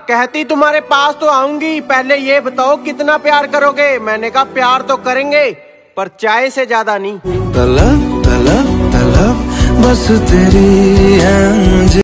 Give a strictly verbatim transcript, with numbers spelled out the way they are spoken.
कहती तुम्हारे पास तो आऊंगी, पहले ये बताओ कितना प्यार करोगे। मैंने कहा प्यार तो करेंगे पर चाय से ज्यादा नहीं। तलब तलब तलब बस तेरी है।